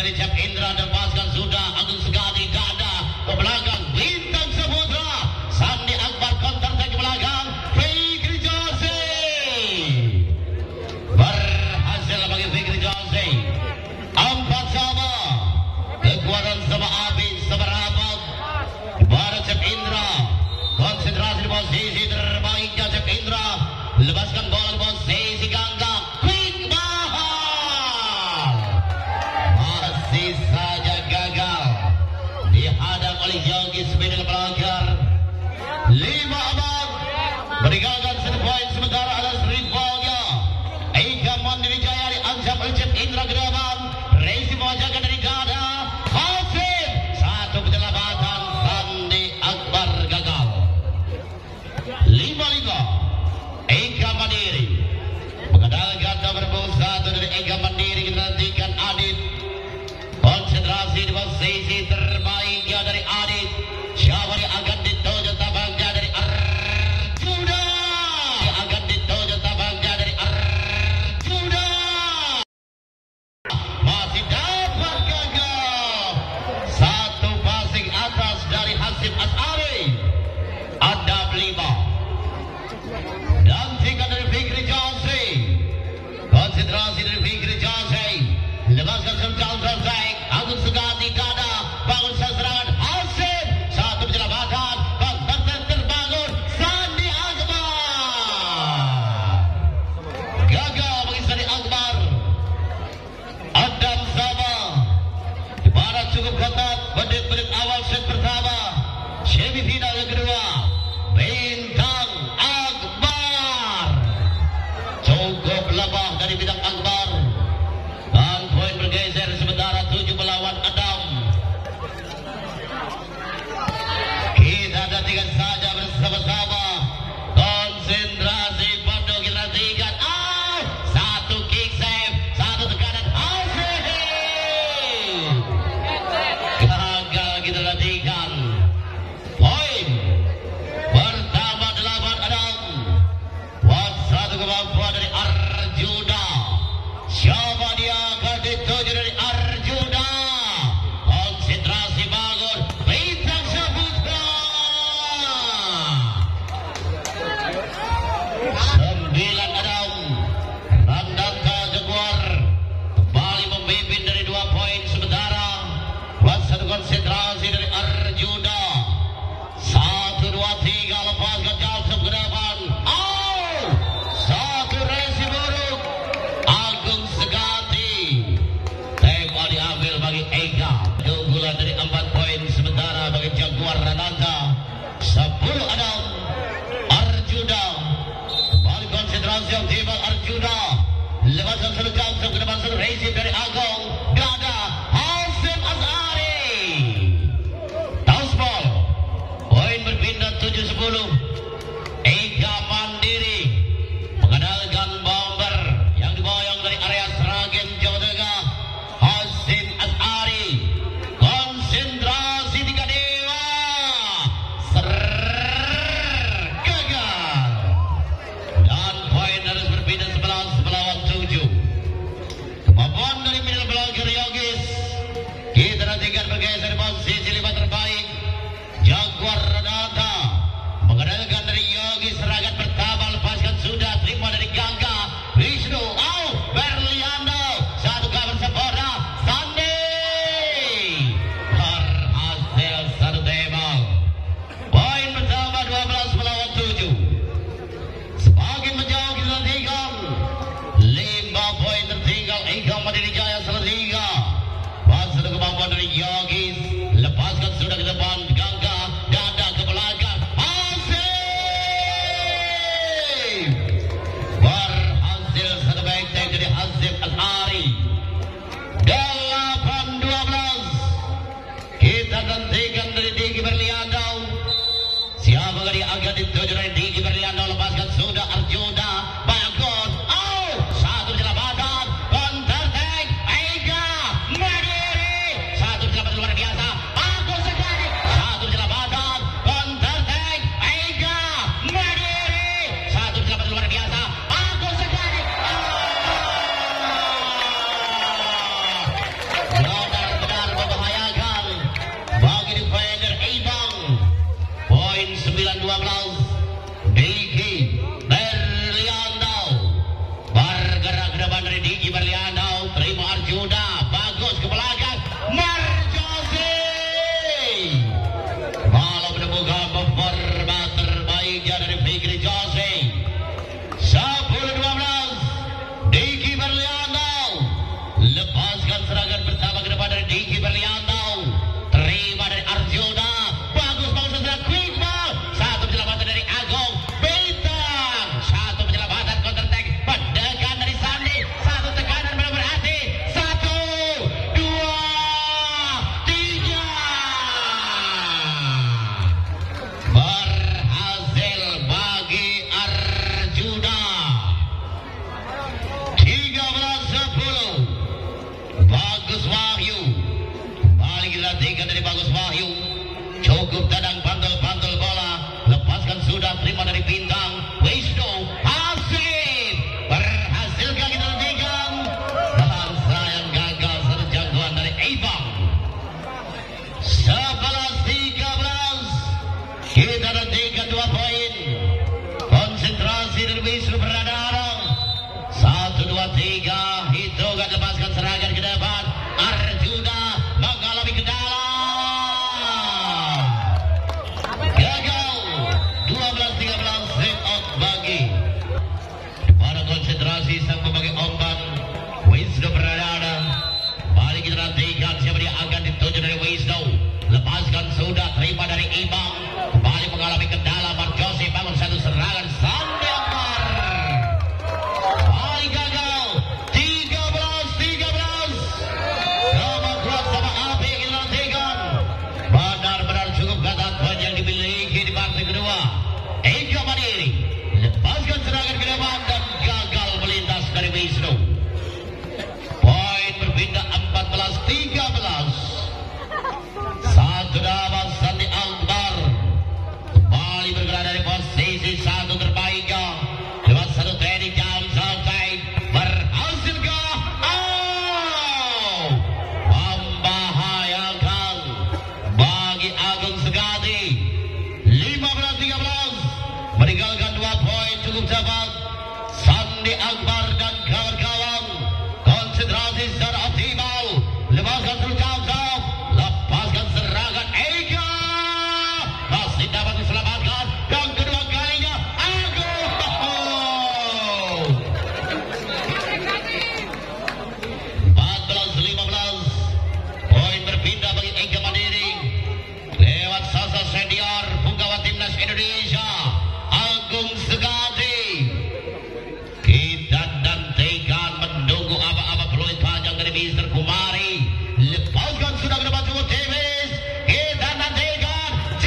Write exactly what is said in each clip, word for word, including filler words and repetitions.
dari Cap Indra dan pasukan sudah Agung Segadi dada ke belakang Bintang Samudra Sandi Akbar konter ke belakang Fikri Jose berhasil bagi Fikri Jose empat sama kekuatan sama Abis sama Rabat baru Cap Indra konsentrasi di posisi terbaiknya Cap Indra lepaskan bola di posisi gangga quick mahal masih saja gagal dihadang oleh Yogi Sebidang pelanggar lima abad meninggalkan satu poin sementara atas rivalnya Eka Mandiri Jaya diancam oleh Cap Indra ke depan Resi mewajakan dari dada Hasim satu penyelamatan Sandi Akbar gagal lima lima Eka Mandiri mengandalkan nomor satu dari Eka Mandiri kita nantikan Adit konsentrasi di posisi terbaiknya dari Adit siapa yang akan ditojo tabangnya dari Arjuna yang akan ditojo tabangnya dari Arjuna masih dapat gagal satu passing atas dari Hasim Asari ada lima dan tiga dari Fikri Jose konsentrasi dari Fikri Jose lepaskan senjata terbaik Agung Segati dada bangun serangan Hasim satu penyelamatan konter terbangun Sandi Akbar gagal bagi Sandi Akbar Adam sama di barat cukup ketat menit-menit awal set pertama semifinal yang kedua Bintang Akbar cukup lemah dari Bintang Akbar dan poin bergeser sementara tujuh melawan Adam kita nantikan saja bersama-sama konsentrasi Bando kita nantikan ah satu kick save satu tekanan Hasim gagal kita nantikan poin pertama delapan Adam buat satu kemampuan dari Arjuna siapa dia akan dituju dari Arjuna konsentrasi bangun Bintang Samudra sembilan Adam Randaka Jaguar kembali memimpin dari dua poin sementara buat satu konsentrasi dari Arjuna satu dua tiga lepaskan jauh ke depan oh satu resi buruk Agung Segati tema diambil bagi Eka keunggulan dari empat poin sementara bagi Jaguar Rananda sepuluh Adam Arjuna kembali konsentrasi optimal Arjuna lepaskan satu jauh ke depan satu resi dari Agung dada Hasim Asari toss ball poin berpindah tujuh sepuluh Eka Mandiri mengandalkan bomber yang diboyong dari area Sragen Jawa Tengah Hasim Asari konsentrasi tiga dewa serrrr gagal dan poin harus berpindah sebelas melawan tujuh kemampuan dari middle blocker Yogis kita nantikan bergeser posisi lima terbaik Jaguar Radata mengandalkan dari Yogi serangan pertama lepaskan sudah terima dari Gangga Wisnu oh Berliando satu kabar sempurna Sandi berhasil satu tembak poin pertama dua belas melawan tujuh semakin menjauh kita nantikan lima poin tertinggal Eka Mandiri Jaya selesai pas satu kemampuan dari Yogi lepaskan sudah ke depan Gangga dada ke belakang Hasim berhasil satu baik dari Hasim Al-Ari delapan dua belas kita nantikan dari Diki Berliando siapa yang akan dituju dari Diki Berliando lepaskan sudah Arjuna bagus oh satu penyelamatan counter attack dua, tiga. Hitungan lepaskan serangan ke depan. Arjuna mengalami kendala. Gagal. dua belas tiga belas set out bagi pada konsentrasi sang pemakai umpan Wisnu Pradana. Balik kita nantikan siapa dia akan dituju dari Wisnu. Lepaskan sudah, terima dari Imam. Balik mengalami kendala. Marjosi bangun satu serangan. Sandi Akbar. Balik gagal. tiga belas tiga belas. Sama kuat sama api kita nantikan. Benar-benar cukup ketat poin yang dimiliki di partai kedua. Eka Mandiri lepaskan serangan ke depan dan gagal melintas dari Wisnu. Poin berpindah empat belas tiga belas. Satu nama Sandi Akbar kembali bergerak dari posisi satu terbaiknya lewat satu training jam selesai. Berhasilkah? Oh, membahayakan bagi Agung Segati. Lima belas tiga belas meninggalkan dua poin cukup cepat. Sandi Akbar dan kawan-kawan konsentrasi secara optimal. Lepaskan terus jam-jam. Lepaskan serangan Eka. Masih dapat diselamatkan. Yang kedua kalinya Agung. empat belas lima belas. Poin berpindah bagi Eka Mandiri. Lewat sasa senior punggawa timnas Indonesia Agung Segati. Kita nantikan menunggu apa-apa peluit panjang dari Mister Kumari. Lepaskan sudah ke depan cukup tipis. Kita nantikan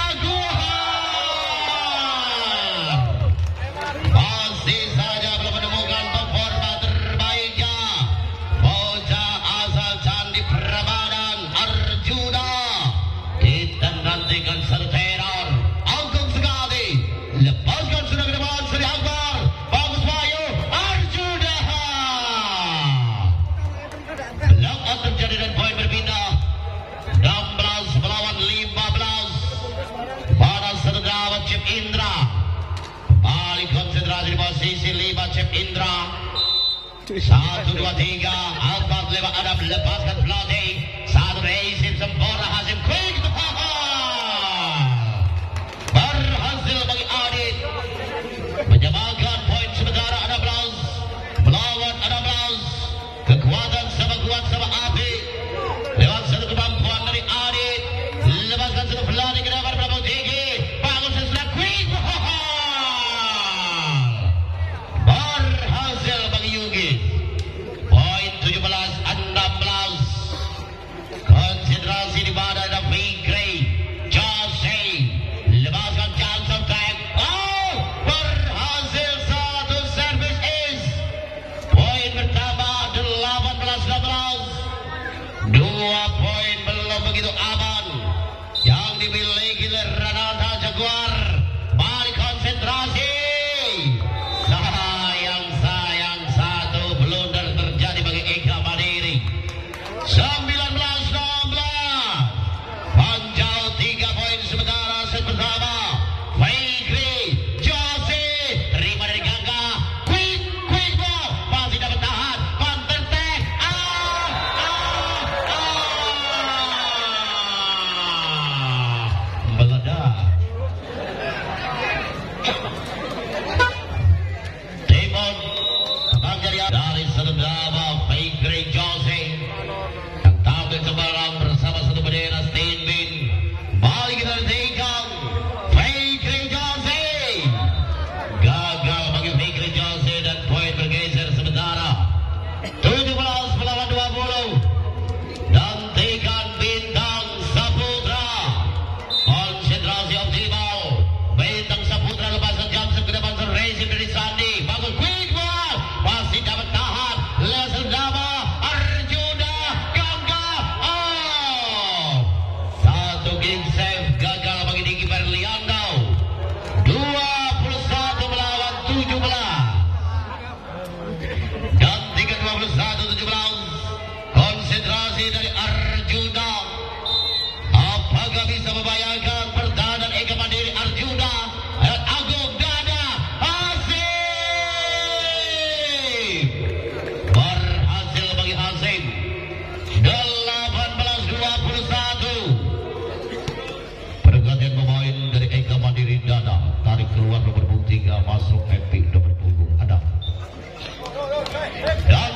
jagoan. Masih saja belum menemukan performa terbaiknya. Bocah asal Candi Prambanan Arjuna. Kita nantikan satu teror. Agung Segati. Lepaskan sudah ke depan Sri Akbar. Bagus Bayu. Arjuna. Block out terjadi dan poin berpindah. enam belas melawan lima belas. Pada satu gawat Chip Indra. Balik konsentrasi di posisi lima Chip Indra. Satu, dua, tiga. Alphard lewat Adam lepaskan floating. Satu racing sempurna Hasim quick. Berhasil bagi Adit. Menyamakan poin sementara enam belas melawan enam belas. Kekuatan sama kuat sama api. Lewat satu kemampuan dari Adit. Lepaskan satu floating ke depan berapa tinggi. Bangun sesudah quick. Berhasil bagi Yugi. Poin tujuh belas enam belas. Konsentrasi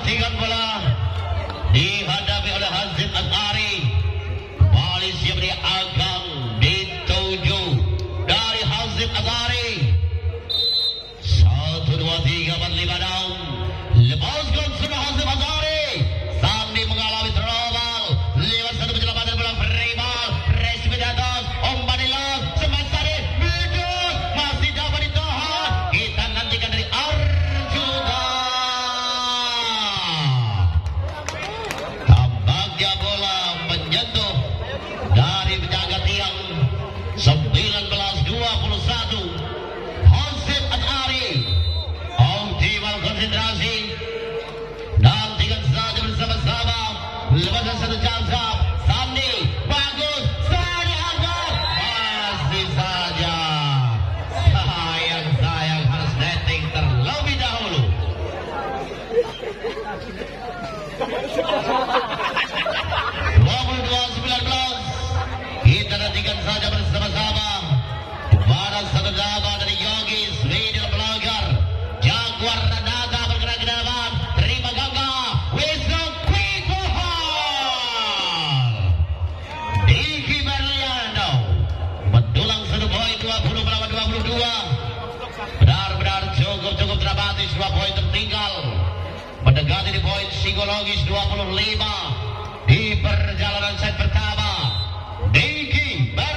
gantikan bola dihadapi oleh Hazim Azhari. Kembali siap dia akan dituju dari Hazim Azhari. Satu dua tiga empat lima enam. Lepaskan sudah Hazim Azhari. Sandi mengalami trouble. Lewat satu penyelamatan bola free ball. Resmi di atas. Umpan hilang. Semestari bidut. Masih dapat ditahan. Kita nantikan dari Arjuna. Tampaknya bola menyentuh dari penjaga tiang. sembilan belas dua puluh satu. Hazim Azhari optimal konsentrasi. Nantikan saja bersama-sama. Lepaskan satu jangka. Sandi bagus. Sandi angkat. Masih saja. Sayang-sayang harus netting terlebih dahulu. dua puluh dua sembilan belas. Kita nantikan saja bersama-sama. Barat satu dama dari Yogi Sweden pelanggar. Jaguar Radata bergerak ke depan. Terima gangga. Wisnu quick ball. Diki Berliano mendulang satu poin. Dua puluh melawan dua puluh dua. Benar-benar cukup-cukup dramatis. Dua poin tertinggal. Mendekati di poin psikologis dua puluh lima di perjalanan set pertama. Diki Berliano